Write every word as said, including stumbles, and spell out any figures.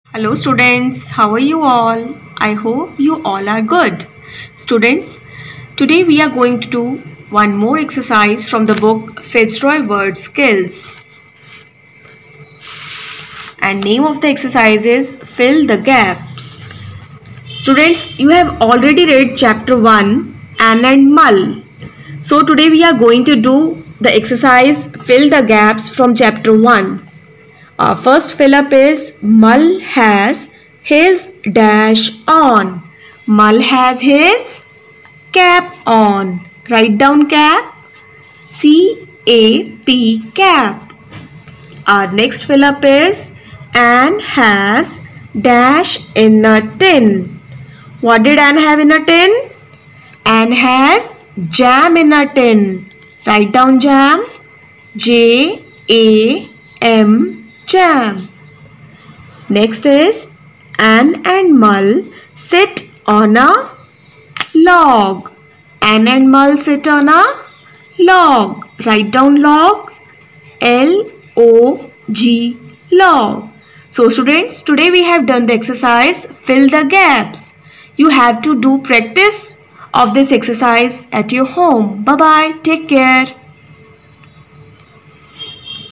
Hello students, how are you all? I hope you all are good. Students, today we are going to do one more exercise from the book Fitzroy Word Skills. And name of the exercise is Fill the Gaps. Students, you have already read chapter one, Anne and Mull. So today we are going to do the exercise Fill the Gaps from chapter one. Our first fill up is Mull has his dash on. Mull has his cap on. Write down cap. C A P cap. Our next fill up is Anne has dash in a tin. What did Anne have in a tin? Anne has jam in a tin. Write down jam. J A M jam. Next is Anne and Mull sit on a log. Anne and Mull sit on a log. Write down log. L O G log. So students, today we have done the exercise fill the gaps. You have to do practice of this exercise at your home. Bye bye. Take care.